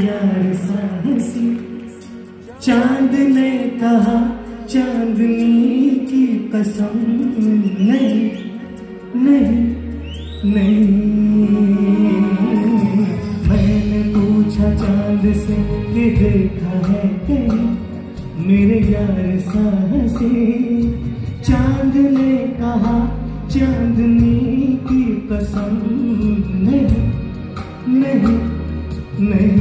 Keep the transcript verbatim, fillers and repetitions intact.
यार साहसी। चांद ने कहा चांदनी की कसम, नहीं नहीं नहीं। मैंने पूछा चांद से कि देखा है कहीं मेरे यार साहसी। चांद ने कहा चांदनी की कसम, नहीं नहीं नहीं।